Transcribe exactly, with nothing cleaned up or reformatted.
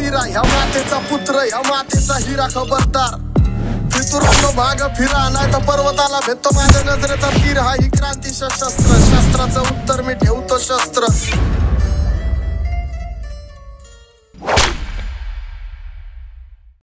हिरा, ह्या मातेचा पुत्र, ह्या मातेचा हिरा खबरदार. फितुरांनो भाग फिरा, नाही तर पर्वताला भेटतो माझ्या नजरेचा तीर. हा ही क्रांती सशस्त्र, शस्त्राचं उत्तर मी ठेवतो शस्त्र.